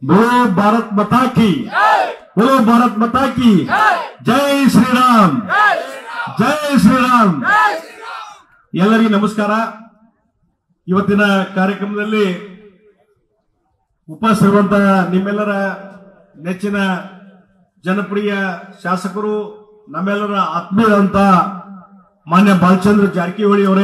बोलो भारत माता की, बोलो भारत माता की जय श्री राम, जय श्री राम। ಎಲ್ಲರಿಗೂ ನಮಸ್ಕಾರ। ಇವತ್ತಿನ ಕಾರ್ಯಕ್ರಮದಲ್ಲಿ ಉಪಸ್ಥಿತರಿರುವಂತಹ ನಿಮ್ಮೆಲ್ಲರ ನೆಚ್ಚಿನ ಜನಪ್ರಿಯ ಶಾಸಕರು, ನಮ್ಮೆಲ್ಲರ ಆತ್ಮೀಯರಂತ ಮಾನ್ಯ ಬಾಲಚಂದ್ರ ಜಾರಕಿಹೊಳಿ ಅವರೇ,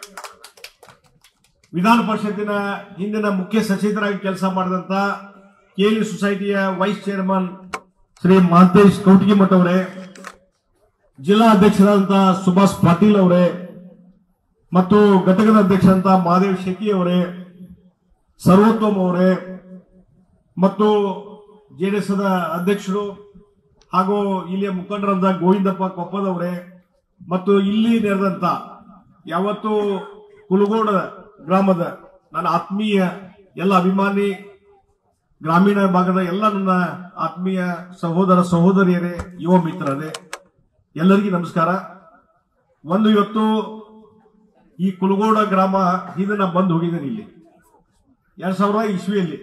ವಿಧಾನ ಪರಿಷತ್ತಿನ ಹಿಂದಿನ ಮುಖ್ಯ ಸಚೇತಕರಾಗಿ ಕೆಲಸ ಮಾಡಿದಂತ ಕೆಎಲ್ಇ ಸೊಸೈಟಿಯ ವೈಸ್ ಚೇರ್ಮನ್ ಶ್ರೀ ಮಹಂತೇಶ್ ಕೌಟಗಿಮಠ ಅವರೇ, ಜಿಲ್ಲಾ ಅಧ್ಯಕ್ಷರಾದಂತಹ ಸುಭಾಷ್ ಪಾಟೀಲ್ ಅವರೇ ಮತ್ತು ಘಟಕದ ಅಧ್ಯಕ್ಷರಂತ ಮಹಾದೇವ್ ಶೆಟ್ಟಿ ಅವರೇ, ಸರ್ವೋತ್ತಮ್ ಅವರೇ ಮತ್ತು ಜೆಡಿಎಸ್ ಅಧ್ಯಕ್ಷರು ಹಾಗೂ ಇಲ್ಲಿಯ ಮುಖಂಡರಾದ ಗೋವಿಂದಪ್ಪ ಕೊಪ್ಪದವರೇ ಮತ್ತು ಇಲ್ಲಿ ನೆರೆದಂತ ಯಾವತ್ತು ಕುಲಗೋಡ ಗ್ರಾಮದ ನನ್ನ ಆತ್ಮೀಯ ಎಲ್ಲ ಅಭಿಮಾನಿ, ಗ್ರಾಮೀಣ ಭಾಗದ ಎಲ್ಲ ನನ್ನ ಆತ್ಮೀಯ ಸಹೋದರ ಸಹೋದರಿಯರೇ, ಯುವ ಮಿತ್ರರೇ, ಎಲ್ಲರಿಗೂ ನಮಸ್ಕಾರ। ಇವತ್ತು ಈ ಕುಲಗೋಡ ಗ್ರಾಮ ಹಿಂದೆ ನಾ ಬಂದು ಹೋಗಿದ್ದೇನೆ ಇಲ್ಲಿ 2000 ಇಸ್ವಿಯಲ್ಲಿ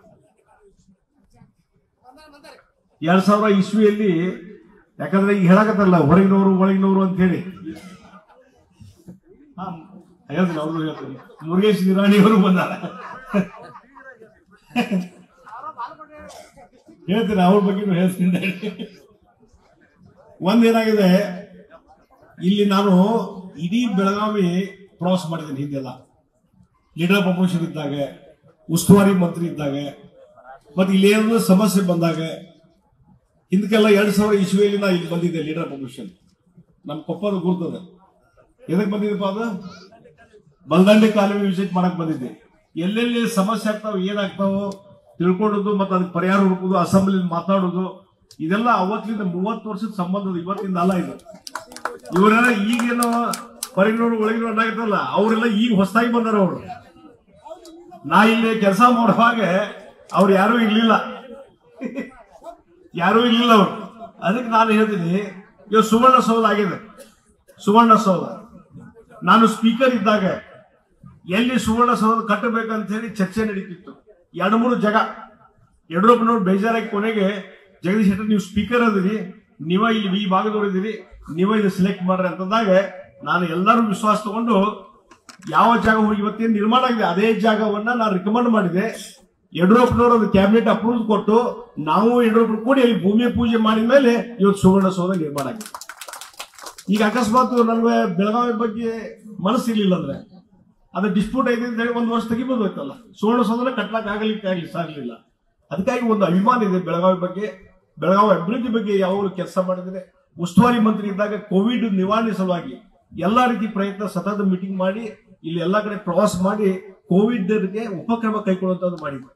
2000 ಇಸ್ವಿಯಲ್ಲಿ, ಯಾಕಂದ್ರೆ ಈಗ ಹೇಳಕತ್ತಲ್ಲ ಹೊರಗಿನವರು ಒಳಗಿನವರು ಅಂತ ಹೇಳಿ ಹೇಳ್ತೀನಿ, ಅವರು ಹೇಳ್ತೀನಿ, ಮುರುಗೇಶ್ ನಿರಾಣಿಯವರು ಬಂದಾರ ಹೇಳ್ತೀನಿ, ಅವ್ರ ಬಗ್ಗೆ ಹೇಳ್ತೀನಿ। ಒಂದೇನಾಗಿದೆ, ಇಲ್ಲಿ ನಾನು ಇಡೀ ಬೆಳಗಾವಿ ಪ್ರವಾಸ ಮಾಡಿದ್ದೇನೆ ಹಿಂದೆಲ್ಲ, ಲೀಡರ್ ಪ್ರಮೋಷನ್ ಇದ್ದಾಗ, ಉಸ್ತುವಾರಿ ಮಂತ್ರಿ ಇದ್ದಾಗ, ಮತ್ತೆ ಇಲ್ಲಿ ಏನಾದ್ರು ಸಮಸ್ಯೆ ಬಂದಾಗ, ಹಿಂದಕ್ಕೆಲ್ಲ 2000 ಇಸ್ವಿಯಲ್ಲಿ ನಾ ಇಲ್ಲಿ ಬಂದಿದ್ದೆ ಲೀಡರ್ ಪ್ರಮೋಷನ್, ನಮ್ಮ ಕೊಪ್ಪದ ಗುರ್ತದ। ಎದಕ್ ಬಂದಿದ್ದಪ್ಪ, ಅದು ಬಲ್ದಂಡಿ ಕಾಲುವೆ ವಿಸಿಟ್ ಮಾಡಕ್ ಬಂದಿದ್ದೆ। ಎಲ್ಲೆಲ್ಲಿ ಸಮಸ್ಯೆ ಆಗ್ತಾವ, ಏನಾಗ್ತಾವೋ ತಿಳ್ಕೊಳ್ಳೋದು ಮತ್ತೆ ಅದಕ್ಕೆ ಪರಿಹಾರ ಹುಡುಕೋದು, ಅಸೆಂಬ್ಲಿ ಮಾತಾಡೋದು, ಇದೆಲ್ಲ ಅವತ್ತಿಂದ 30 ವರ್ಷದ ಸಂಬಂಧದ, ಇವತ್ತಿಂದ ಅಲ್ಲ ಇದು। ಇವರೆಲ್ಲ ಈಗೇನೋ ಹೊರಗಿನವರು ಒಳಗಿನವ್ರು ಅನ್ನಾಗಿತ್ತಲ್ಲ, ಅವರೆಲ್ಲ ಈಗ ಹೊಸದಾಗಿ ಬಂದಾರ ಅವರು। ನಾ ಇಲ್ಲಿ ಕೆಲಸ ಮಾಡುವಾಗ ಅವ್ರು ಯಾರೂ ಇರ್ಲಿಲ್ಲ ಅವರು। ಅದಕ್ಕೆ ನಾನು ಹೇಳ್ತೀನಿ, ಇವ್ ಸುವರ್ಣಸೌಧ ಆಗಿದೆ, ಸುವರ್ಣಸೌಧ। ನಾನು ಸ್ಪೀಕರ್ ಇದ್ದಾಗ ಎಲ್ಲಿ ಸುವರ್ಣಸೌಧ ಕಟ್ಟಬೇಕಂತ ಹೇಳಿ ಚರ್ಚೆ ನಡೀತಿತ್ತು 2-3 ಜಾಗ। ಯಡಿಯೂರಪ್ಪನವ್ರು ಬೇಜಾರಾಗಿ ಕೊನೆಗೆ, ಜಗದೀಶ್ ಶೆಟ್ಟರ್ ನೀವು ಸ್ಪೀಕರ್ ಅದಿರಿ, ನೀವ ಇಲ್ಲಿ ಈ ಭಾಗದವ್ರು ಇದ್ದೀರಿ, ನೀವ ಇದು ಸೆಲೆಕ್ಟ್ ಮಾಡ್ರಿ ಅಂತಂದಾಗ ನಾನು ಎಲ್ಲರೂ ವಿಶ್ವಾಸ ತಗೊಂಡು ಯಾವ ಜಾಗ ಹೋಗಿ ಇವತ್ತೇನು ನಿರ್ಮಾಣ ಆಗಿದೆ ಅದೇ ಜಾಗವನ್ನ ನಾನು ರಿಕಮೆಂಡ್ ಮಾಡಿದೆ। ಯಡಿಯೂರಪ್ಪನವರು ಅದು ಕ್ಯಾಬಿನೆಟ್ ಅಪ್ರೂವ್ ಕೊಟ್ಟು ನಾವು ಯಡಿಯೂರಪ್ಪರು ಕೂಡಿ ಅಲ್ಲಿ ಭೂಮಿ ಪೂಜೆ ಮಾಡಿದ ಮೇಲೆ ಇವತ್ತು ಸುವರ್ಣಸೌಧ ನಿರ್ಮಾಣ ಆಗಿದೆ। ಈಗ ಅಕಸ್ಮಾತ್ ನನಗೆ ಬೆಳಗಾವಿ ಬಗ್ಗೆ ಮನಸ್ಸಿರ್ಲಿಲ್ಲ ಅಂದ್ರೆ, ಅದು ಡಿಸ್ಪ್ಯೂಟ್ ಐತೆ ಅಂತ ಹೇಳಿ 1 ವರ್ಷ ತೆಗಿಬೋದಾಯ್ತಲ್ಲ, ಸುವರ್ಣಸೌಧನ ಕಟ್ಲಕ್ ಸಾಗಲಿಲ್ಲ। ಅದಕ್ಕಾಗಿ ಒಂದು ಅಭಿಮಾನ ಇದೆ ಬೆಳಗಾವಿ ಬಗ್ಗೆ, ಬೆಳಗಾವಿ ಅಭಿವೃದ್ಧಿ ಬಗ್ಗೆ ಯಾವಾಗಲೂ ಕೆಲಸ ಮಾಡಿದ್ರೆ। ಉಸ್ತುವಾರಿ ಮಂತ್ರಿ ಇದ್ದಾಗ ಕೋವಿಡ್ ನಿವಾರಣೆ ಸಲುವಾಗಿ ಎಲ್ಲಾ ರೀತಿ ಪ್ರಯತ್ನ, ಸತತ ಮೀಟಿಂಗ್ ಮಾಡಿ ಇಲ್ಲಿ ಎಲ್ಲಾ ಕಡೆ ಪ್ರವಾಸ ಮಾಡಿ ಕೋವಿಡ್ ಗೆ ಉಪಕ್ರಮ ಕೈಗೊಳ್ಳುವಂತದ್ದು ಮಾಡಿದ್ರು।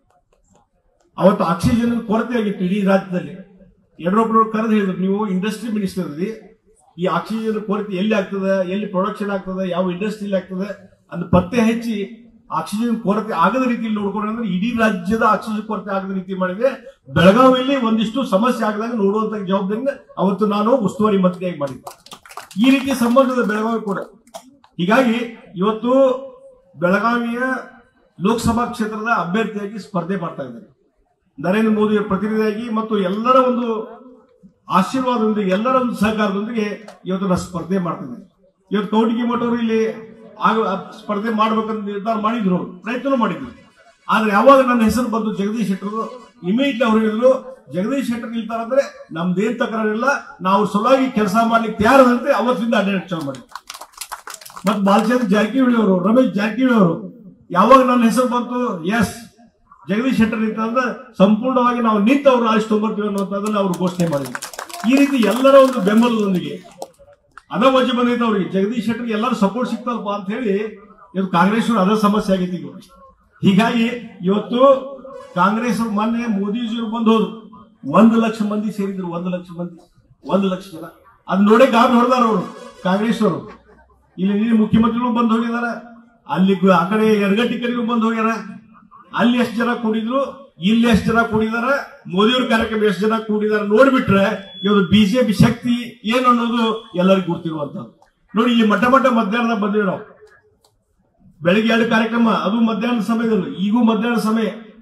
ಅವತ್ತು ಆಕ್ಸಿಜನ್ ಕೊರತೆ ಆಗಿತ್ತು ಇಡೀ ರಾಜ್ಯದಲ್ಲಿ। ಯಡಿಯೂರಪ್ಪನವರು ಕರೆದು ಹೇಳಿದ್ರು, ನೀವು ಇಂಡಸ್ಟ್ರಿ ಮಿನಿಸ್ಟರ್ ಇದ್ರಿ, ಈ ಆಕ್ಸಿಜನ್ ಕೊರತೆ ಎಲ್ಲಿ ಆಗ್ತದೆ, ಎಲ್ಲಿ ಪ್ರೊಡಕ್ಷನ್ ಆಗ್ತದೆ, ಯಾವ ಇಂಡಸ್ಟ್ರಿಯಲ್ಲಿ ಆಗ್ತದೆ ಅಂತ ಪತ್ತೆ ಹಚ್ಚಿ ಆಕ್ಸಿಜನ್ ಕೊರತೆ ಆಗದ ರೀತಿಯಲ್ಲಿ ನೋಡ್ಕೊಂಡು, ಅಂದ್ರೆ ಇಡೀ ರಾಜ್ಯದ ಆಕ್ಸಿಜನ್ ಕೊರತೆ ಆಗದ ರೀತಿ ಮಾಡಿದ್ರೆ ಬೆಳಗಾವಿಯಲ್ಲಿ ಒಂದಿಷ್ಟು ಸಮಸ್ಯೆ ಆಗದಾಗ ನೋಡುವಂತ ಜವಾಬ್ದಾರಿನ ಅವತ್ತು ನಾನು ಉಸ್ತುವಾರಿ ಮಂತ್ರಿಯಾಗಿ ಮಾಡಿದ್ದೆ। ಈ ರೀತಿ ಸಂಬಂಧದ ಬೆಳಗಾವಿ ಕೂಡ। ಹೀಗಾಗಿ ಇವತ್ತು ಬೆಳಗಾವಿಯ ಲೋಕಸಭಾ ಕ್ಷೇತ್ರದ ಅಭ್ಯರ್ಥಿಯಾಗಿ ಸ್ಪರ್ಧೆ ಮಾಡ್ತಾ ಇದ್ದಾರೆ, ನರೇಂದ್ರ ಮೋದಿ ಪ್ರತಿನಿಧಿಯಾಗಿ ಮತ್ತು ಎಲ್ಲರ ಒಂದು ಆಶೀರ್ವಾದದೊಂದಿಗೆ, ಎಲ್ಲರ ಒಂದು ಸಹಕಾರದೊಂದಿಗೆ ಇವತ್ತು ನಾನು ಸ್ಪರ್ಧೆ ಮಾಡ್ತಿದ್ದೇನೆ। ಇವತ್ತು ಕೌಟಗಿಮಠ ಅವರು ಇಲ್ಲಿ ಸ್ಪರ್ಧೆ ಮಾಡ್ಬೇಕಂತ ನಿರ್ಧಾರ ಮಾಡಿದ್ರು, ಪ್ರಯತ್ನ ಮಾಡಿದ್ರು। ಆದ್ರೆ ಯಾವಾಗ ನನ್ನ ಹೆಸರು ಬಂದು ಜಗದೀಶ್ ಶೆಟ್ಟರ್, ಇಮಿಡಿಯೇಟ್ಲಿ ಅವರು ಹೇಳಿದ್ರು, ಜಗದೀಶ್ ಶೆಟ್ಟರ್ ನಿಲ್ತಾರಂದ್ರೆ ನಮ್ದೇನ್ ತಕರಾರಿಲ್ಲ, ನಾವು ಸಲುವಾಗಿ ಕೆಲಸ ಮಾಡ್ಲಿಕ್ಕೆ ತಯಾರದಂತೆ ಅವತ್ತಿಂದ ಅಡ್ಡಾಡ ಚಾಲು ಮಾಡಿದ್ರು। ಮತ್ತೆ ಬಾಲಚಂದ್ರ ಜಾರಕಿಹೊಳಿ ಅವರು, ರಮೇಶ್ ಜಾರಕಿಹೊಳಿ ಅವರು ಯಾವಾಗ ನನ್ನ ಹೆಸರು ಬಂತು, ಎಸ್ ಜಗದೀಶ್ ಶೆಟ್ಟರ್ ನಿಂತಂದ್ರೆ ಸಂಪೂರ್ಣವಾಗಿ ನಾವು ನಿಂತವ್ರು ಆಯ್ತು ತೊಗೊಂಡ್ಬರ್ತೀವಿ ಅನ್ನೋದನ್ನ ಅವರು ಘೋಷಣೆ ಮಾಡಿದ್ರು। ಈ ರೀತಿ ಎಲ್ಲರ ಒಂದು ಬೆಂಬಲದೊಂದಿಗೆ ಅದ ವಜೆ ಬಂದೈತೆ ಅವ್ರಿಗೆ, ಜಗದೀಶ್ ಶೆಟ್ಟರ್ಗೆ ಎಲ್ಲರೂ ಸಪೋರ್ಟ್ ಸಿಗ್ತಲ್ಪ ಅಂತ ಹೇಳಿ ಇವತ್ತು ಕಾಂಗ್ರೆಸ್ ಅದ ಸಮಸ್ಯೆ ಆಗೈತಿ ಈಗ। ಹೀಗಾಗಿ ಇವತ್ತು ಕಾಂಗ್ರೆಸ್ ಮೊನ್ನೆ ಮೋದಿಜಿಯವರು ಬಂದು ಹೋದ್ರು, 1 ಲಕ್ಷ ಮಂದಿ ಸೇರಿದ್ರು, 1 ಲಕ್ಷ ಮಂದಿ, 1 ಲಕ್ಷ ಜನ। ಅದ್ ನೋಡೇ ಗಾಬರಿ ಹೊಡೆದಾರ ಅವರು ಕಾಂಗ್ರೆಸ್ ಅವರು। ಇಲ್ಲಿ ಮುಖ್ಯಮಂತ್ರಿಗಳು ಬಂದು ಹೋಗಿದಾರ, ಅಲ್ಲಿ ಆ ಕಡೆ ಯರಗಟ್ಟಿ ಕಡೆಗೂ ಬಂದು ಹೋಗ್ಯಾರ, ಅಲ್ಲಿ ಎಷ್ಟು ಜನ ಕೂಡಿದ್ರು, ಇಲ್ಲಿ ಎಷ್ಟು ಜನ ಕೂಡಿದಾರ, ಮೋದಿಯವ್ರ ಕಾರ್ಯಕ್ರಮ ಎಷ್ಟು ಜನ ಕೂಡಿದಾರ ನೋಡ್ಬಿಟ್ರೆ ಇವತ್ತು ಬಿಜೆಪಿ ಶಕ್ತಿ ಏನು ಅನ್ನೋದು ಎಲ್ಲರಿಗೂ ಗೊತ್ತಿರುವಂತದ್ದು। ನೋಡಿ, ಇಲ್ಲಿ ಮಟ್ಟ ಮಧ್ಯಾಹ್ನ ಬಂದಿವಿ ನಾವು, ಬೆಳಿಗ್ಗೆ 2 ಕಾರ್ಯಕ್ರಮ, ಅದು ಮಧ್ಯಾಹ್ನ ಸಮಯದಲ್ಲಿ, ಈಗೂ ಮಧ್ಯಾಹ್ನ ಸಮಯ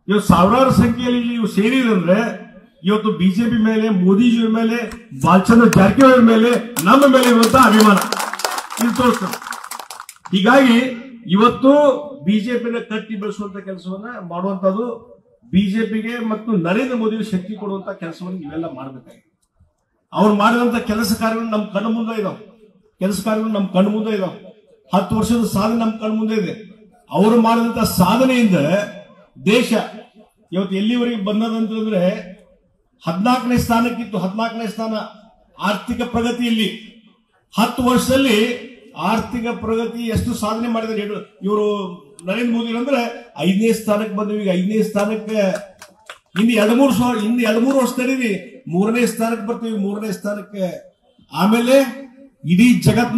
ಇವತ್ತು ಸಾವಿರಾರು ಸಂಖ್ಯೆಯಲ್ಲಿ ನೀವು ಸೇರಿದಂದ್ರೆ ಇವತ್ತು ಬಿಜೆಪಿ ಮೇಲೆ, ಮೋದಿಜಿ ಮೇಲೆ, ಬಾಲಚಂದ್ರ ಜಾರಕಿಹೊಳಿ ಮೇಲೆ, ನಮ್ಮ ಮೇಲೆ ಇರುವಂತಹ ಅಭಿಮಾನ ಇದು ತೋರಿಸ್ತದೆ. ಹೀಗಾಗಿ ಇವತ್ತು ಬಿಜೆಪಿನ ಕಟ್ಟಿ ಬೆಳೆಸುವಂತ ಕೆಲಸವನ್ನ ಮಾಡುವಂತದ್ದು ಬಿಜೆಪಿಗೆ ಮತ್ತು ನರೇಂದ್ರ ಮೋದಿ ಶಕ್ತಿ ಕೊಡುವಂತ ಕೆಲಸವನ್ನು ನೀವೆಲ್ಲ ಮಾಡಬೇಕಾಗಿದೆ. ಅವ್ರು ಮಾಡಿದಂತ ಕೆಲಸ ಕಾರ್ಯಗಳು ನಮ್ಮ ಕಣ್ಣು ಮುಂದೆ ಇದಾವೆ. ಕೆಲಸ ಕಾರ್ಯಗಳು ನಮ್ಮ ಕಣ್ಣು ಮುಂದೆ ಇದಾವೆ. 10 ವರ್ಷದ ಸಾಧನೆ ನಮ್ಮ ಕಣ್ಣು ಮುಂದೆ ಇದೆ. ಅವರು ಮಾಡಿದಂತ ಸಾಧನೆಯಿಂದ ದೇಶ ಇವತ್ತು ಎಲ್ಲಿವರೆಗೆ ಬಂದದಂತಂದ್ರೆ 14ನೇ ಸ್ಥಾನಕ್ಕಿತ್ತು. 14ನೇ ಸ್ಥಾನ ಆರ್ಥಿಕ ಪ್ರಗತಿಯಲ್ಲಿ 10 ವರ್ಷದಲ್ಲಿ ಆರ್ಥಿಕ ಪ್ರಗತಿ ಎಷ್ಟು ಸಾಧನೆ ಮಾಡಿದ್ದಾರೆ ಇವರು ನರೇಂದ್ರ ಮೋದಿ ಅಂದ್ರೆ 5ನೇ ಸ್ಥಾನಕ್ಕೆ ಬಂದಿವಿ. ಈಗ 5ನೇ ಸ್ಥಾನಕ್ಕೆ ಇನ್ನು 2-3 ವರ್ಷ ತಡೀರಿ 3ನೇ ಸ್ಥಾನಕ್ಕೆ ಬರ್ತೀವಿ. 3ನೇ ಸ್ಥಾನಕ್ಕೆ ಆಮೇಲೆ ಇಡೀ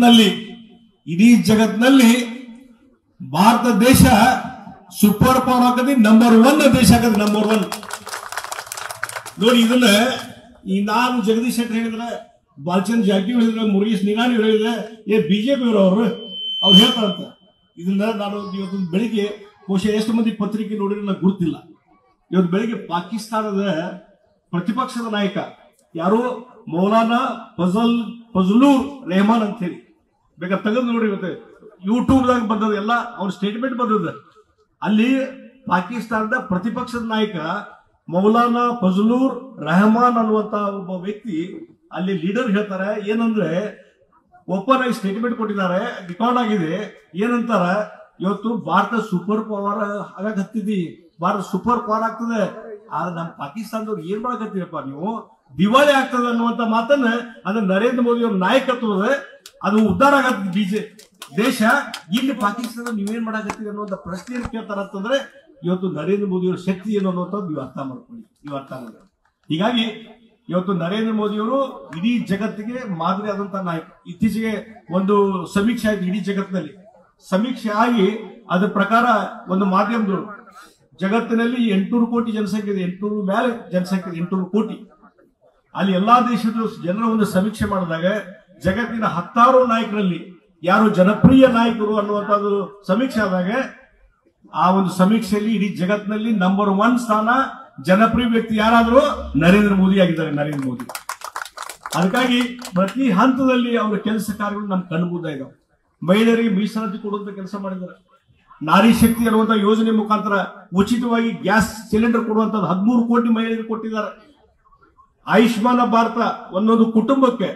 ಜಗತ್ನಲ್ಲಿ ಭಾರತ ದೇಶ ಸೂಪರ್ ಪವರ್ ಆಗದೆ, ನಂಬರ್ 1 ದೇಶ ಆಗದೆ, ನಂಬರ್ 1 ನೋಡಿ. ಇದನ್ನ ಈ ನಾನು ಜಗದೀಶ್ ಶೆಟ್ಟರ್ ಹೇಳಿದ್ರೆ, ಬಾಲಚಂದ್ರ ಜಾರಕಿಹೊಳಿ ಹೇಳಿದ್ರೆ, ಮುರುಗೇಶ್ ನಿರಾಣಿ ಹೇಳಿದ್ರೆ, ಬಿಜೆಪಿ ಅವ್ರು ಹೇಳ್ತಾರಂತ. ಇದನ್ನ ನಾನು ಇವತ್ತು ಬೆಳಿಗ್ಗೆ ಬಹುಶಃ ಎಷ್ಟು ಮಂದಿ ಪತ್ರಿಕೆ ನೋಡಿದ್ರೆ ನನಗೆ ಗುರುತಿಲ್ಲ. ಇವತ್ತು ಬೆಳಿಗ್ಗೆ ಪಾಕಿಸ್ತಾನದ ಪ್ರತಿಪಕ್ಷದ ನಾಯಕ ಯಾರು ಮೌಲಾನಾ ಫಜಲುರ್ ರೆಹಮಾನ್ ಅಂತ ಹೇಳಿ ಬೇಕಾದ್ರೆ ತೆಗೆದು ನೋಡಿ, ಇವತ್ತು ಯೂಟ್ಯೂಬ್ದಾಗ ಬಂದದ ಎಲ್ಲ ಅವ್ರ ಸ್ಟೇಟ್ಮೆಂಟ್ ಬಂದದ. ಅಲ್ಲಿ ಪಾಕಿಸ್ತಾನದ ಪ್ರತಿಪಕ್ಷದ ನಾಯಕ ಮೌಲಾನಾ ಫಜಲುರ್ ರೆಹಮಾನ್ ಅನ್ನುವಂತ ಒಬ್ಬ ವ್ಯಕ್ತಿ ಅಲ್ಲಿ ಲೀಡರ್ ಹೇಳ್ತಾರೆ ಏನಂದ್ರೆ, ಓಪನ್ ಆಗಿ ಸ್ಟೇಟ್ಮೆಂಟ್ ಕೊಟ್ಟಿದ್ದಾರೆ, ರೆಕಾರ್ಡ್ ಆಗಿದೆ. ಏನಂತಾರ, ಇವತ್ತು ಭಾರತ ಸೂಪರ್ ಪವರ್ ಆಗತ್ತಿದ್ದಿ, ಭಾರತ ಸೂಪರ್ ಪವರ್ ಆಗ್ತದೆ, ಆದ್ರೆ ನಮ್ಮ ಪಾಕಿಸ್ತಾನದವ್ರು ಏನ್ ಮಾಡಕತ್ತೀರಪ್ಪ ನೀವು, ದಿವಾಳಿ ಆಗ್ತದೆ ಅನ್ನುವಂತ ಮಾತನ್ನ ಅಂದ್ರೆ ನರೇಂದ್ರ ಮೋದಿ ಅವ್ರ ನಾಯಕತ್ವದ ಅದು ಉದ್ಧಾರ ಆಗತ್ತೆ ದೇಶ. ಇಲ್ಲಿ ಪಾಕಿಸ್ತಾನ ನೀವೇನ್ ಮಾಡಕತ್ತೀರಿ ಅನ್ನುವಂತ ಪ್ರಶ್ನೆ ಏನ್ ಕೇಳ್ತಾರ ಅಂತಂದ್ರೆ, ಇವತ್ತು ನರೇಂದ್ರ ಮೋದಿ ಅವರ ಶಕ್ತಿ ಏನು ಅನ್ನುವಂಥದ್ದು ನೀವು ಅರ್ಥ ಮಾಡ್ಕೊಳ್ಳಿ. ಹೀಗಾಗಿ ಇವತ್ತು ನರೇಂದ್ರ ಮೋದಿ ಅವರು ಇಡೀ ಜಗತ್ತಿಗೆ ಮಾದರಿ ಆದಂತಹ ನಾಯಕ. ಇತ್ತೀಚೆಗೆ ಒಂದು ಸಮೀಕ್ಷೆ ಆಯ್ತು ಇಡೀ ಜಗತ್ತಿನಲ್ಲಿ. ಸಮೀಕ್ಷೆ ಆಗಿ ಅದ್ರ ಪ್ರಕಾರ ಒಂದು ಮಾಧ್ಯಮದವರು ಜಗತ್ತಿನಲ್ಲಿ 800 ಕೋಟಿ ಜನಸಂಖ್ಯೆ ಇದೆ, 800 ಮೇಲೆ ಜನಸಂಖ್ಯೆ, 800 ಕೋಟಿ. ಅಲ್ಲಿ ಎಲ್ಲಾ ದೇಶದ ಜನರ ಒಂದು ಸಮೀಕ್ಷೆ ಮಾಡಿದಾಗ ಜಗತ್ತಿನ 10 ನಾಯಕರಲ್ಲಿ ಯಾರು ಜನಪ್ರಿಯ ನಾಯಕರು ಅನ್ನುವಂಥದ್ದು ಸಮೀಕ್ಷೆ ಆದಾಗ ಆ ಒಂದು ಸಮೀಕ್ಷೆಯಲ್ಲಿ ಇಡೀ ಜಗತ್ತಿನಲ್ಲಿ ನಂಬರ್ 1 ಸ್ಥಾನ ಜನಪ್ರಿಯ ವ್ಯಕ್ತಿ ಯಾರಾದರೂ ನರೇಂದ್ರ ಮೋದಿ ಆಗಿದ್ದಾರೆ. ನರೇಂದ್ರ ಮೋದಿ. ಅದಕ್ಕಾಗಿ ಪ್ರತಿ ಹಂತದಲ್ಲಿ ಅವರ ಕೆಲಸ ಕಾರ್ಯಗಳು ನಮ್ಮ ಕಣ್ಣು ಮುಂದೆ ಇದಾವೆ. ಮಹಿಳೆಯರಿಗೆ ಮೀಸಲಾತಿ ಕೊಡುವಂತ ಕೆಲಸ ಮಾಡಿದ್ದಾರೆ. ನಾರಿ ಶಕ್ತಿ ಅನ್ನುವಂತ ಯೋಜನೆ ಮುಖಾಂತರ ಉಚಿತವಾಗಿ ಗ್ಯಾಸ್ ಸಿಲಿಂಡರ್ ಕೊಡುವಂತದ್ದು 13 ಕೋಟಿ ಮಹಿಳೆಯರಿಗೆ ಕೊಟ್ಟಿದ್ದಾರೆ. ಆಯುಷ್ಮಾನ್ ಭಾರತ ಒಂದೊಂದು ಕುಟುಂಬಕ್ಕೆ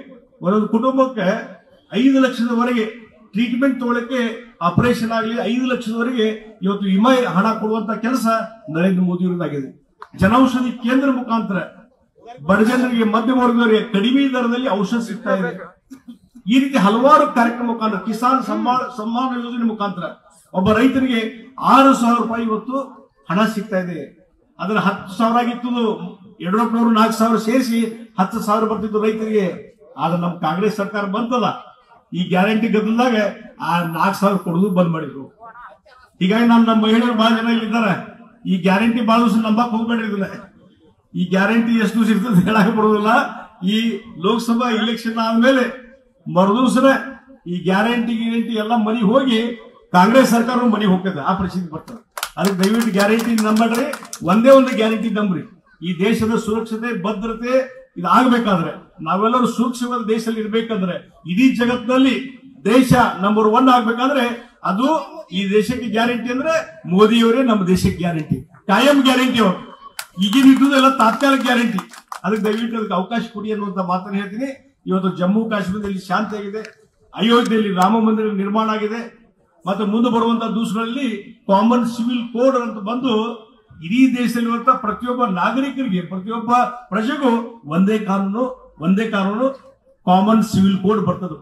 5 ಲಕ್ಷದವರೆಗೆ ಟ್ರೀಟ್ಮೆಂಟ್ ತಗೊಳ್ಳಕ್ಕೆ, ಆಪರೇಷನ್ ಆಗಲಿ 5 ಲಕ್ಷದವರೆಗೆ ಇವತ್ತು ವಿಮಾ ಹಣ ಕೊಡುವಂತ ಕೆಲಸ ನರೇಂದ್ರ ಮೋದಿ ಅವರದಾಗಿದೆ. ಜನೌಷಧಿ ಕೇಂದ್ರ ಮುಖಾಂತರ ಬಡ ಜನರಿಗೆ, ಮಧ್ಯಮ ವರ್ಗದವರಿಗೆ ಕಡಿಮೆ ದರದಲ್ಲಿ ಔಷಧ ಸಿಗ್ತಾ ಇದೆ. ಈ ರೀತಿ ಹಲವಾರು ಕಾರ್ಯಕ್ರಮ ಮುಖಾಂತರ, ಕಿಸಾನ್ ಸಮ್ಮಾನ ಯೋಜನೆ ಮುಖಾಂತರ ಒಬ್ಬ ರೈತರಿಗೆ 6,000 ರೂಪಾಯಿ ಇವತ್ತು ಹಣ ಸಿಗ್ತಾ ಇದೆ. ಅದರ 10,000 ಆಗಿತ್ತು. ಯಡಿಯೂರಪ್ಪನವರು 4,000 ಸೇರಿಸಿ 10,000 ಬರ್ತಿತ್ತು ರೈತರಿಗೆ. ಆದ್ರೆ ನಮ್ಮ ಕಾಂಗ್ರೆಸ್ ಸರ್ಕಾರ ಬಂತಲ್ಲ, ಈ ಗ್ಯಾರಂಟಿ ಗದ್ದಲದಾಗ ಆ 4,000 ಕೊಡೋದು ಬಂದ್ ಮಾಡಿದ್ರು. ಹೀಗಾಗಿ ನಮ್ಮ ಮಹಿಳೆಯರು ಬಹಳ ಜನ ಇಲ್ಲಿದ್ದಾರೆ. ಈ ಗ್ಯಾರಂಟಿ ಬಹಳ ದಿವಸ ನಂಬಕ್ ಹೋಗ್ಬೇಡ್ರಿ. ಈ ಗ್ಯಾರಂಟಿ ಎಷ್ಟು ದಿವಸ ಇರ್ತದೆ ಹೇಳಕ್ ಬರೋದಿಲ್ಲ. ಈ ಲೋಕಸಭಾ ಇಲೆಕ್ಷನ್ ಆದ್ಮೇಲೆ ಮರುದಿವಸನೇ ಈ ಗ್ಯಾರಂಟಿ ಎಲ್ಲ ಮನಿ ಹೋಗಿ ಕಾಂಗ್ರೆಸ್ ಸರ್ಕಾರ ಮನಿ ಹೋಗ್ತದೆ. ಆ ಪರಿಸ್ಥಿತಿ ಬರ್ತದೆ. ಅದಕ್ಕೆ ದಯವಿಟ್ಟು ಗ್ಯಾರಂಟಿ ನಂಬಡ್ರಿ, ಒಂದೇ ಒಂದು ಗ್ಯಾರಂಟಿ ನಂಬ್ರಿ. ಈ ದೇಶದ ಸುರಕ್ಷತೆ, ಭದ್ರತೆ ಇದಾಗಬೇಕಾದ್ರೆ, ನಾವೆಲ್ಲರೂ ಸೂಕ್ಷ್ಮವಾದ ದೇಶದಲ್ಲಿ ಇರ್ಬೇಕಂದ್ರೆ, ಇಡೀ ಜಗತ್ತಿನಲ್ಲಿ ದೇಶ ನಂಬರ್ 1 ಆಗ್ಬೇಕಾದ್ರೆ ಅದು ಈ ದೇಶಕ್ಕೆ ಗ್ಯಾರಂಟಿ ಅಂದ್ರೆ ಮೋದಿಯವರೇ ನಮ್ಮ ದೇಶಕ್ಕೆ ಗ್ಯಾರಂಟಿ, ಕಾಯಂ ಗ್ಯಾರಂಟಿ. ಅವರು ಈಗಿನ ಇದ್ದುದೆಲ್ಲ ತಾತ್ಕಾಲಿಕ ಗ್ಯಾರಂಟಿ. ಅದಕ್ಕೆ ದಯವಿಟ್ಟು ಅದಕ್ಕೆ ಅವಕಾಶ ಕೊಡಿ ಅನ್ನುವಂತ ಮಾತನ್ನು ಹೇಳ್ತೀನಿ. ಇವತ್ತು ಜಮ್ಮು ಕಾಶ್ಮೀರದಲ್ಲಿ ಶಾಂತಿ ಆಗಿದೆ, ಅಯೋಧ್ಯೆಯಲ್ಲಿ ರಾಮ ಮಂದಿರ ನಿರ್ಮಾಣ ಆಗಿದೆ. ಮತ್ತೆ ಮುಂದೆ ಬರುವಂತಹ ದಿವಸಗಳಲ್ಲಿ ಕಾಮನ್ ಸಿವಿಲ್ ಕೋಡ್ ಅಂತ ಬಂದು ಇಡೀ ದೇಶದಲ್ಲಿರುವಂತಹ ಪ್ರತಿಯೊಬ್ಬ ನಾಗರಿಕರಿಗೆ, ಪ್ರತಿಯೊಬ್ಬ ಪ್ರಜೆಗೂ ಒಂದೇ ಕಾನೂನು ಕಾಮನ್ ಸಿವಿಲ್ ಕೋಡ್ ಬರ್ತದೆ.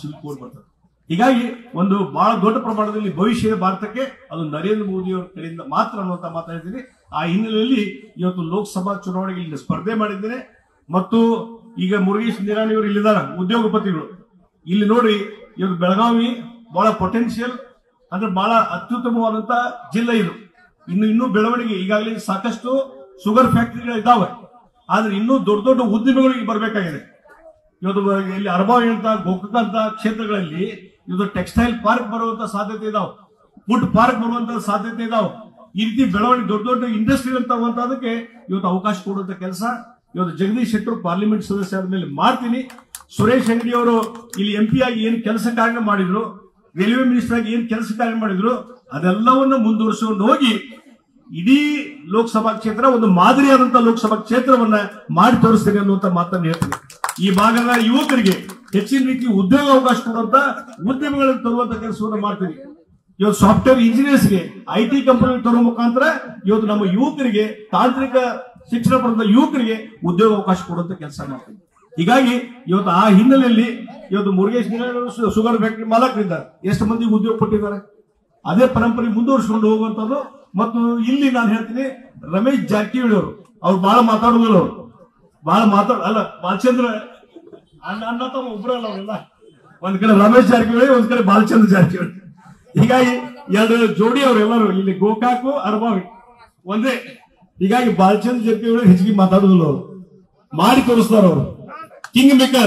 ಹೀಗಾಗಿ ಒಂದು ಬಹಳ ದೊಡ್ಡ ಪ್ರಮಾಣದಲ್ಲಿ ಭವಿಷ್ಯದ ಭಾರತಕ್ಕೆ ಅದು ನರೇಂದ್ರ ಮೋದಿ ಅವರ ಕಡೆಯಿಂದ ಮಾತ್ರ ಅನ್ನುವಂತ ಮಾತಾಡ್ತೀನಿ. ಆ ಹಿನ್ನೆಲೆಯಲ್ಲಿ ಇವತ್ತು ಲೋಕಸಭಾ ಚುನಾವಣೆಗೆ ಇಲ್ಲಿ ಸ್ಪರ್ಧೆ ಮಾಡಿದ್ದೇನೆ. ಮತ್ತು ಈಗ ಮುರುಗೇಶ್ ನಿರಾಣಿ ಅವರು ಇಲ್ಲಿದ್ದಾರೆ, ಉದ್ಯೋಗಪತಿಗಳು. ಇಲ್ಲಿ ನೋಡಿ, ಇವತ್ತು ಬೆಳಗಾವಿ ಬಹಳ ಪೊಟೆನ್ಶಿಯಲ್ ಅಂದ್ರೆ ಬಹಳ ಅತ್ಯುತ್ತಮವಾದಂತ ಜಿಲ್ಲೆ ಇದು. ಇನ್ನೂ ಬೆಳವಣಿಗೆ, ಈಗಾಗಲೇ ಸಾಕಷ್ಟು ಶುಗರ್ ಫ್ಯಾಕ್ಟರಿಗಳು ಇದ್ದಾವೆ. ಆದ್ರೆ ಇನ್ನೂ ದೊಡ್ಡ ದೊಡ್ಡ ಉದ್ಯಮಿಗಳಿಗೆ ಬರಬೇಕಾಗಿದೆ. ಇವತ್ತು ಇಲ್ಲಿ ಅರಬಾವಿ ಅಂತ, ಗೋಕಾಕ ಅಂತ ಕ್ಷೇತ್ರಗಳಲ್ಲಿ ಇವತ್ತು ಟೆಕ್ಸ್ಟೈಲ್ ಪಾರ್ಕ್ ಬರುವಂತ ಸಾಧ್ಯತೆ ಇದಾವೆ, ಫುಡ್ ಪಾರ್ಕ್ ಬರುವಂತ ಸಾಧ್ಯತೆ ಇದಾವೆ. ಈ ರೀತಿ ಬೆಳವಣಿಗೆ ದೊಡ್ಡ ದೊಡ್ಡ ಇಂಡಸ್ಟ್ರಿಗಳು ತರುವಂತದಕ್ಕೆ ಇವತ್ತು ಅವಕಾಶ ಕೊಡುವಂತ ಕೆಲಸ ಇವತ್ತು ಜಗದೀಶ್ ಶೆಟ್ಟರ್ ಪಾರ್ಲಿಮೆಂಟ್ ಸದಸ್ಯ ಆದ್ಮೇಲೆ ಮಾಡ್ತೀನಿ. ಸುರೇಶ್ ಅಂಗಡಿ ಅವರು ಇಲ್ಲಿ MP ಆಗಿ ಏನ್ ಕೆಲಸ ಕಾರ್ಯ ಮಾಡಿದ್ರು, ರೈಲ್ವೆ ಮಿನಿಸ್ಟರ್ ಆಗಿ ಏನ್ ಕೆಲಸ ಕಾರ್ಯ ಮಾಡಿದ್ರು, ಅದೆಲ್ಲವನ್ನು ಮುಂದುವರಿಸಿಕೊಂಡು ಹೋಗಿ ಇಡೀ ಲೋಕಸಭಾ ಕ್ಷೇತ್ರ ಒಂದು ಮಾದರಿಯಾದಂತಹ ಲೋಕಸಭಾ ಕ್ಷೇತ್ರವನ್ನ ಮಾಡಿ ತೋರಿಸ್ತೇನೆ ಅನ್ನುವಂತ ಮಾತನ್ನು ಹೇಳ್ತೀನಿ. ಈ ಭಾಗದ ಯುವಕರಿಗೆ ಹೆಚ್ಚಿನ ರೀತಿ ಉದ್ಯೋಗ ಅವಕಾಶ ಕೊಡುವಂತ ಉದ್ಯಮಗಳನ್ನು ತರುವಂತ ಕೆಲಸವನ್ನು ಮಾಡ್ತೀನಿ. ಇವತ್ತು ಸಾಫ್ಟ್ವೇರ್ ಇಂಜಿನಿಯರ್ಸ್ಗೆ IT ಕಂಪನಿ ತರುವ ಮುಖಾಂತರ ಇವತ್ತು ನಮ್ಮ ಯುವಕರಿಗೆ, ತಾಂತ್ರಿಕ ಶಿಕ್ಷಣ ಪಡೆದ ಯುವಕರಿಗೆ ಉದ್ಯೋಗ ಅವಕಾಶ ಕೊಡುವಂತ ಕೆಲಸ ಮಾಡ್ತೀನಿ. ಹೀಗಾಗಿ ಇವತ್ತು ಆ ಹಿನ್ನೆಲೆಯಲ್ಲಿ ಇವತ್ತು ಮುರುಗೇಶ್ ಶುಗರ್ ಫ್ಯಾಕ್ಟರಿ ಮಾಲಕರಿದ್ದಾರೆ, ಎಷ್ಟು ಮಂದಿಗೆ ಉದ್ಯೋಗ ಕೊಟ್ಟಿದ್ದಾರೆ. ಅದೇ ಪರಂಪರೆ ಮುಂದುವರಿಸಿಕೊಂಡು ಹೋಗುವಂತದ್ದು. ಮತ್ತು ಇಲ್ಲಿ ನಾನು ಹೇಳ್ತೀನಿ, ರಮೇಶ್ ಜಾರಕಿಹೊಳಿ ಅವರು ಅವ್ರು ಬಹಳ ಮಾತಾಡುದಿಲ್ಲ, ಅವರು ಬಹಳ ಅಲ್ಲ, ಬಾಲಚಂದ್ರ ಅಣ್ಣ ತಮ್ಮ ಒಬ್ಬರಲ್ಲ ಅವರೆಲ್ಲ. ಒಂದ್ ಕಡೆ ರಮೇಶ್ ಜಾರಕಿಹೊಳಿ, ಒಂದ್ ಕಡೆ ಬಾಲಚಂದ್ರ ಜಾರಕಿಹೊಳಿ. ಹೀಗಾಗಿ ಎರಡು ಜೋಡಿ ಅವರೆಲ್ಲರೂ ಇಲ್ಲಿ ಗೋಕಾಕು ಅರಬಾವಿ ಒಂದೇ. ಹೀಗಾಗಿ ಬಾಲಚಂದ್ರ ಜಾರಕಿಹೊಳಿ ಹೆಚ್ಚಿಗೆ ಮಾತಾಡುದಿಲ್ಲ, ಅವರು ಮಾಡಿ ತೋರಿಸ್ತಾರ. ಅವರು ಕಿಂಗ್ ಮೇಕರ್,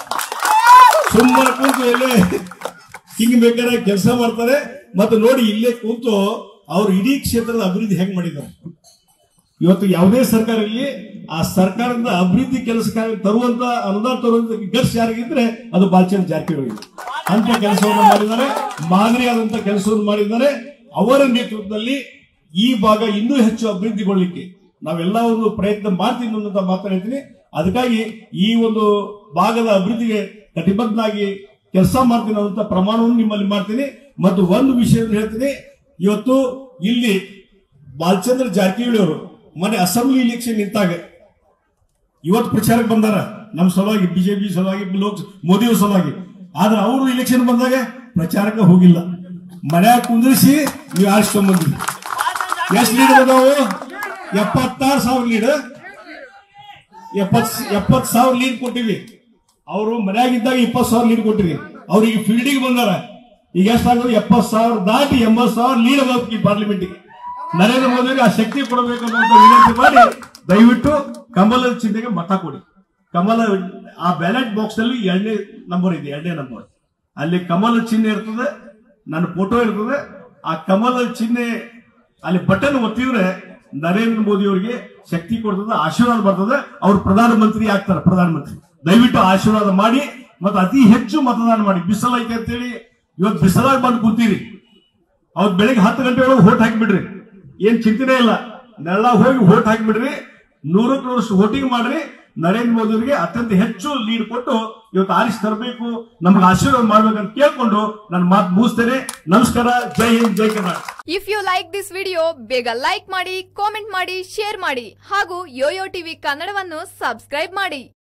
ಸುಮ್ಮನೆ ಕೂತು ಎಲ್ಲೇ ಕಿಂಗ್ ಮೇಕರ್ ಆಗಿ ಕೆಲಸ ಮಾಡ್ತಾರೆ. ಮತ್ತು ನೋಡಿ ಇಲ್ಲೇ ಕೂತು ಅವರು ಇಡೀ ಕ್ಷೇತ್ರದ ಅಭಿವೃದ್ಧಿ ಹೆಂಗ್ ಮಾಡಿದ್ದಾರೆ. ಇವತ್ತು ಯಾವುದೇ ಸರ್ಕಾರ ಇಲ್ಲಿ ಆ ಸರ್ಕಾರದ ಅಭಿವೃದ್ಧಿ ಕೆಲಸಕ್ಕಾಗಿ ತರುವಂತ ಅನುದಾನ ತರುವಂತ ಗರ್ಸ್ ಯಾರಿಗಿದ್ರೆ ಅದು ಬಾಲಚಂದ್ರ ಜಾರಕಿಹೊಳಿ. ಅಂತ ಕೆಲಸವನ್ನು ಮಾಡಿದ್ದಾರೆ, ಮಾದರಿಯಾದಂತ ಕೆಲಸವನ್ನು ಮಾಡಿದ್ದಾರೆ. ಅವರ ನೇತೃತ್ವದಲ್ಲಿ ಈ ಭಾಗ ಇನ್ನೂ ಹೆಚ್ಚು ಅಭಿವೃದ್ಧಿಗೊಳ್ಳಲಿಕ್ಕೆ ನಾವೆಲ್ಲ ಒಂದು ಪ್ರಯತ್ನ ಮಾಡ್ತೀವಿ ಅನ್ನೋಂತ ಮಾತಾಡ್ತೀನಿ. ಅದಕ್ಕಾಗಿ ಈ ಒಂದು ಭಾಗದ ಅಭಿವೃದ್ಧಿಗೆ ಕಟಿಬದ್ಧನಾಗಿ ಕೆಲಸ ಮಾಡ್ತೀನಿ ಅನ್ನುವಂತ ಪ್ರಮಾಣವನ್ನು ನಿಮ್ಮಲ್ಲಿ ಮಾಡ್ತೀನಿ. ಮತ್ತು ಒಂದು ವಿಷಯ ಹೇಳ್ತೀನಿ, ಇವತ್ತು ಇಲ್ಲಿ ಬಾಲಚಂದ್ರ ಜಾರಕಿಹೊಳಿ ಅವರು ಮೊನ್ನೆ ಅಸೆಂಬ್ಲಿ ಇಲೆಕ್ಷನ್ ನಿಂತಾಗ ಇವತ್ತು ಪ್ರಚಾರಕ್ಕೆ ಬಂದಾರ, ನಮ್ಮ ಸಲುವಾಗಿ, ಬಿಜೆಪಿ ಸಲುವಾಗಿ, ಮೋದಿ ಸಲುವಾಗಿ. ಆದ್ರೆ ಅವರು ಇಲೆಕ್ಷನ್ ಬಂದಾಗ ಪ್ರಚಾರಕ್ಕೆ ಹೋಗಿಲ್ಲ, ಮನ್ಯಾಗ ಕುಂದಿರಿಸಿ ನೀವು ಆರಿಸ್ಕೊಂಡ್ಬಂದ್ರಿ. ಎಷ್ಟು ಲೀಡ್ ಬಂದಾವು? 76,000 ಲೀಡ್, 70,000 ಲೀಡ್ ಕೊಟ್ಟಿವಿ. ಅವರು ಮನ್ಯಾಗಿದ್ದಾಗ 20,000 ಲೀಡ್ ಕೊಟ್ಟಿವಿ. ಅವ್ರಿಗೆ ಫೀಲ್ಡಿಗೆ ಬಂದಾರ. ಈಗ ಎಷ್ಟಾಗೋದು? 70,000 ದಾಟಿ 80,000 ಲೀಡ್ ಆಗಬೇಕು ಈ ಪಾರ್ಲಿಮೆಂಟ್ಗೆ. ನರೇಂದ್ರ ಮೋದಿ ಆ ಶಕ್ತಿ ಕೊಡಬೇಕು ಅನ್ನುವಂತ ವಿನಂತಿ ಮಾಡಿ ದಯವಿಟ್ಟು ಕಮಲದ ಚಿಹ್ನೆಗೆ ಮತ ಕೊಡಿ. ಕಮಲ ಆ ಬ್ಯಾಲೆಟ್ ಬಾಕ್ಸ್ ನಲ್ಲಿ 2ನೇ ನಂಬರ್ ಇದೆ, 2ನೇ ನಂಬರ್. ಅಲ್ಲಿ ಕಮಲದ ಚಿಹ್ನೆ ಇರ್ತದೆ, ನನ್ನ ಫೋಟೋ ಇರ್ತದೆ. ಆ ಕಮಲದ ಚಿಹ್ನೆ ಅಲ್ಲಿ ಬಟನ್ ಒತ್ತಿದ್ರೆ ನರೇಂದ್ರ ಮೋದಿ ಅವರಿಗೆ ಶಕ್ತಿ ಕೊಡ್ತದೆ, ಆಶೀರ್ವಾದ ಬರ್ತದೆ, ಅವ್ರು ಪ್ರಧಾನಮಂತ್ರಿ ಆಗ್ತಾರೆ. ಪ್ರಧಾನಮಂತ್ರಿ ದಯವಿಟ್ಟು ಆಶೀರ್ವಾದ ಮಾಡಿ ಮತ್ತು ಅತಿ ಹೆಚ್ಚು ಮತದಾನ ಮಾಡಿ. ಬಿಸಿಲೈತೆ ಅಂತೇಳಿ ಇವತ್ತು ಬಿಸಿಲಾಗಿ ಬಂದು ಕೂತೀರಿ, ಅವ್ರು ಬೆಳಿಗ್ಗೆ 10 ಗಂಟೆ ಒಳಗೆ ವೋಟ್ ಹಾಕಿಬಿಡ್ರಿ, ಏನ್ ಚಿಂತನೆ ಇಲ್ಲ. ನೆರಳ ಹೋಗಿ ವೋಟ್ ಹಾಕಿಬಿಡ್ರಿ, 100ಕ್ಕೆ 100 ವೋಟಿಂಗ್ ಮಾಡ್ರಿ. ನರೇಂದ್ರ ಮೋದಿ ಅವರಿಗೆ ಅತ್ಯಂತ ಹೆಚ್ಚು ಲೀಡ್ ಕೊಟ್ಟು ಇವತ್ತು ಆರಿಸಿ ತರಬೇಕು, ನಮ್ಗೆ ಆಶೀರ್ವಾದ ಮಾಡ್ಬೇಕಂತ ಕೇಳ್ಕೊಂಡು ನನ್ನ ಮಾತು ಮುಗಿಸ್ತೇನೆ. ನಮಸ್ಕಾರ, ಜೈ ಹಿಂದ್, ಜೈ Karnataka. If you like this video, ಬೇಗ ಲೈಕ್ ಮಾಡಿ, ಕಾಮೆಂಟ್ ಮಾಡಿ, ಶೇರ್ ಮಾಡಿ ಹಾಗೂ ಯೋಯೋ ಟಿವಿ ಕನ್ನಡವನ್ನು ಸಬ್ಸ್ಕ್ರೈಬ್ ಮಾಡಿ.